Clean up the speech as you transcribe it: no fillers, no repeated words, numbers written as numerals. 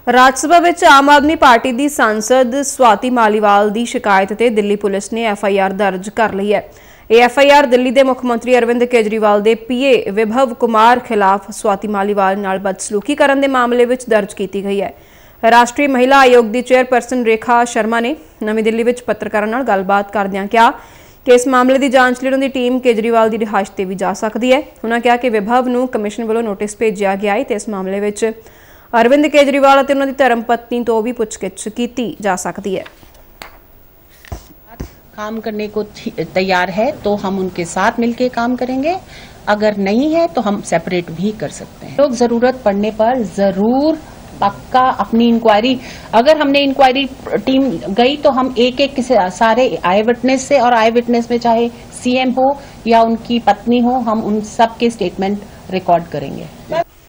ਰਾਜ ਸਭਾ ਵਿੱਚ ਆਮ ਆਦਮੀ ਪਾਰਟੀ ਦੀ ਸਾਂਸਦ ਸਵਾਤੀ ਮਾਲੀਵਾਲ ਦੀ ਸ਼ਿਕਾਇਤ ਤੇ ਦਿੱਲੀ ਪੁਲਿਸ ਨੇ ਐਫਆਈਆਰ ਦਰਜ ਕਰ ਲਈ ਹੈ। ਇਹ ਐਫਆਈਆਰ ਦਿੱਲੀ ਦੇ ਮੁੱਖ ਮੰਤਰੀ ਅਰਵਿੰਦ ਕੇਜਰੀਵਾਲ ਦੇ ਪੀਏ ਵਿਭਵ ਕੁਮਾਰ ਖਿਲਾਫ ਸਵਾਤੀ ਮਾਲੀਵਾਲ ਨਾਲ ਬਦਸਲੂਕੀ ਕਰਨ ਦੇ ਮਾਮਲੇ ਵਿੱਚ ਦਰਜ ਕੀਤੀ ਗਈ ਹੈ। ਰਾਸ਼ਟਰੀ ਮਹਿਲਾ ਆਯੋਗ ਦੀ ਚੇਅਰਪਰਸਨ ਰੇਖਾ ਸ਼ਰਮਾ ਨੇ ਨਵੀਂ ਦਿੱਲੀ ਵਿੱਚ ਪੱਤਰਕਾਰਾਂ ਨਾਲ ਗੱਲਬਾਤ ਕਰਦਿਆਂ ਕਿਹਾ ਕਿ ਇਸ ਮਾਮਲੇ ਦੀ ਜਾਂਚ ਲਈ ਉਹਨਾਂ ਦੀ ਟੀਮ ਕੇਜਰੀਵਾਲ ਦੀ ਰਿਹਾਇਸ਼ ਤੇ ਵੀ ਜਾ ਸਕਦੀ ਹੈ। ਉਹਨਾਂ ਕਿਹਾ ਕਿ ਵਿਭਵ ਨੂੰ ਕਮਿਸ਼ਨ ਵੱਲੋਂ ਨੋਟਿਸ ਭੇਜਿਆ ਗਿਆ ਹੈ ਤੇ ਇਸ ਮਾਮਲੇ ਵਿੱਚ अरविंद केजरीवाल और उन्होंने धर्म पत्नी तो भी पुछगिछ की जा सकती है। काम करने को तैयार है तो हम उनके साथ मिलकर काम करेंगे, अगर नहीं है तो हम सेपरेट भी कर सकते हैं। लोग जरूरत पड़ने पर जरूर पक्का अपनी इंक्वायरी, अगर हमने इंक्वायरी टीम गई तो हम एक एक सारे आई विटनेस से, और आई विटनेस में चाहे सीएम हो या उनकी पत्नी हो, हम उन सब के स्टेटमेंट रिकॉर्ड करेंगे।